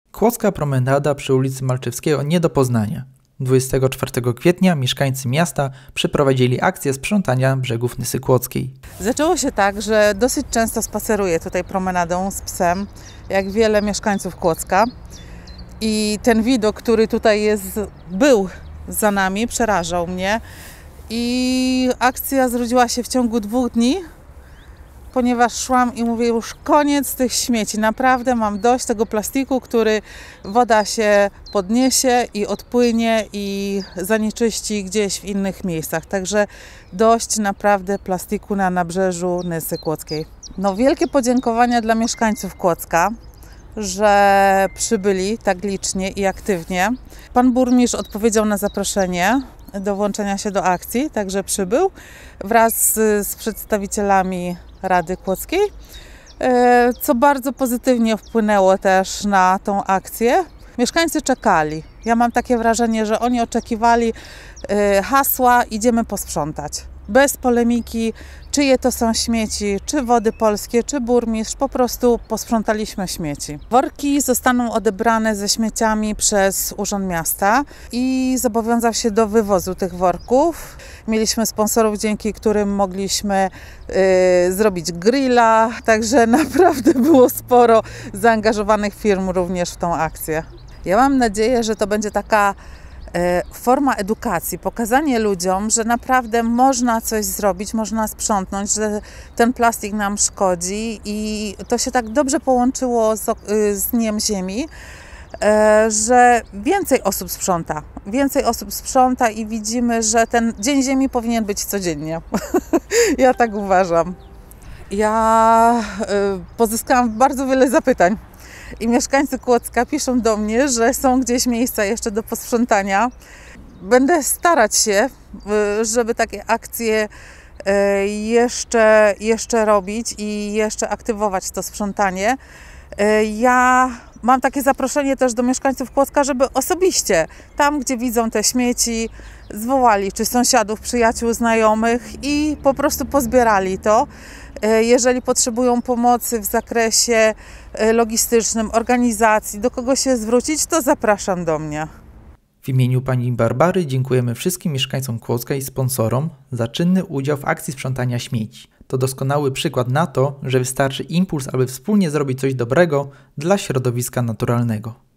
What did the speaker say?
Kłodzka promenada przy ulicy Malczewskiego nie do poznania. 24 kwietnia mieszkańcy miasta przeprowadzili akcję sprzątania brzegów Nysy Kłodzkiej. Zaczęło się tak, że dosyć często spaceruję tutaj promenadą z psem, jak wiele mieszkańców Kłodzka. I ten widok, który tutaj był za nami, przerażał mnie. I akcja zrodziła się w ciągu 2 dni, ponieważ szłam i mówię, już koniec tych śmieci. Naprawdę mam dość tego plastiku, który woda się podniesie i odpłynie i zanieczyści gdzieś w innych miejscach. Także dość naprawdę plastiku na nabrzeżu Nysy Kłodzkiej. No, wielkie podziękowania dla mieszkańców Kłodzka, że przybyli tak licznie i aktywnie. Pan burmistrz odpowiedział na zaproszenie do włączenia się do akcji, także przybył wraz z przedstawicielami Rady Kłodzkiej, co bardzo pozytywnie wpłynęło też na tą akcję. Mieszkańcy czekali. Ja mam takie wrażenie, że oni oczekiwali hasła "idziemy posprzątać". Bez polemiki, czyje to są śmieci, czy Wody Polskie, czy burmistrz, po prostu posprzątaliśmy śmieci. Worki zostaną odebrane ze śmieciami przez Urząd Miasta i zobowiązał się do wywozu tych worków. Mieliśmy sponsorów, dzięki którym mogliśmy zrobić grilla, także naprawdę było sporo zaangażowanych firm również w tą akcję. Ja mam nadzieję, że to będzie taka forma edukacji, pokazanie ludziom, że naprawdę można coś zrobić, można sprzątnąć, że ten plastik nam szkodzi i to się tak dobrze połączyło z Dniem Ziemi, że więcej osób sprząta i widzimy, że ten Dzień Ziemi powinien być codziennie. Ja tak uważam. Ja pozyskałam bardzo wiele zapytań. I mieszkańcy Kłodzka piszą do mnie, że są gdzieś miejsca jeszcze do posprzątania. Będę starać się, żeby takie akcje jeszcze robić i jeszcze aktywować to sprzątanie. Ja mam takie zaproszenie też do mieszkańców Kłodzka, żeby osobiście tam, gdzie widzą te śmieci, zwołali czy sąsiadów, przyjaciół, znajomych i po prostu pozbierali to. Jeżeli potrzebują pomocy w zakresie logistycznym, organizacji, do kogo się zwrócić, to zapraszam do mnie. W imieniu pani Barbary dziękujemy wszystkim mieszkańcom Kłodzka i sponsorom za czynny udział w akcji sprzątania śmieci. To doskonały przykład na to, że wystarczy impuls, aby wspólnie zrobić coś dobrego dla środowiska naturalnego.